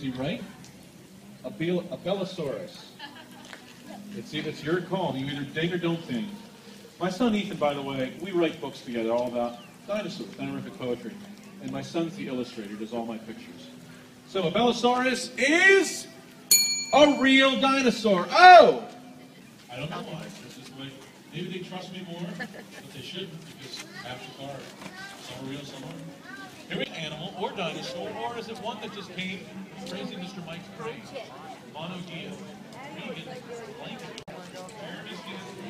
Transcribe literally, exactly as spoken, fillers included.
he right? A, Bel a Belosaurus. It's, it's your call. You either ding or don't ding. My son Ethan, by the way, we write books together all about dinosaurs, dinoryfic poetry. And my son's the illustrator, does all my pictures. So a Belosaurus is a real dinosaur. Oh! I don't know why. This is the way. Maybe they trust me more, but they shouldn't, because half the car, some are real, some aren't. Here we go. Animal or dinosaur, or is it one that just came raising Mister Mike's praise? Mono Dia. Vegan. Blanket. Jeremy's